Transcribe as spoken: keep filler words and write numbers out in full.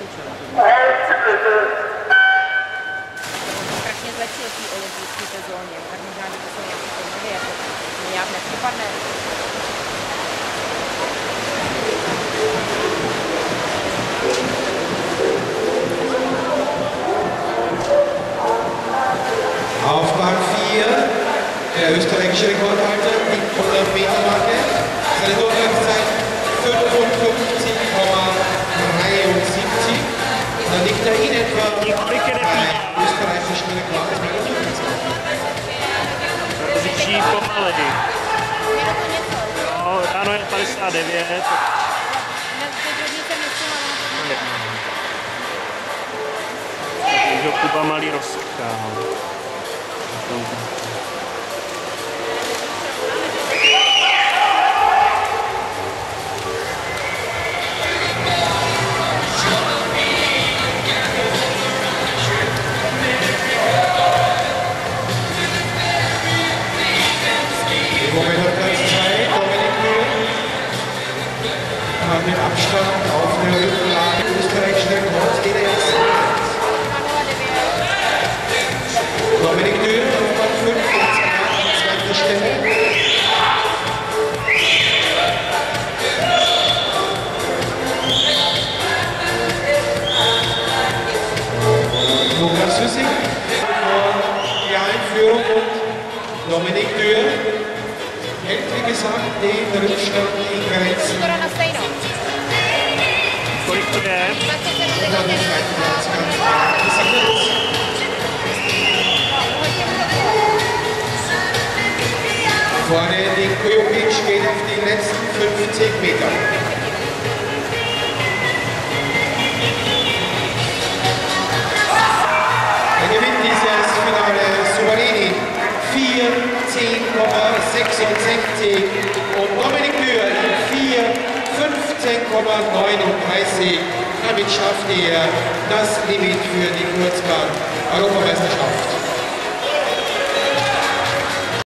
strašně zlepšil v té olympijské sezóně, tak možná, že to jsou nějaké podmínky, jako nějak nepřipadne. Auf Bahn vier, der österreichische Rekordhalter, die hundert Meter Marke. Seine Durchgangszeit fünfundfünfzig Komma dreiundsiebzig. Da liegt er in etwa beim österreichischen Rekord. Řičí pomaleji. No, ráno je padesát devět. Takže Kuba malý rozseká. Mit Abstand auf der Rückenlage des österreichischen Rekords geht er jetzt. Dominik Dürr auf Bahn fünf, jetzt an der zweiten Stelle. Lukas Hüssing die Einführung und Dominik Dürr hält, wie gesagt, den Rückstand in Grenzen. Kolik to je? Vorne den Kujovic geht auf die letzten fünfzig Meter. Er gewinnt dieses Finale souverän vier zehn Komma sechsundsechzig und Dominik Dürr in vier fünfzehn Komma neununddreißig. Damit schafft er das Limit für die Kurzbahn-Europameisterschaft.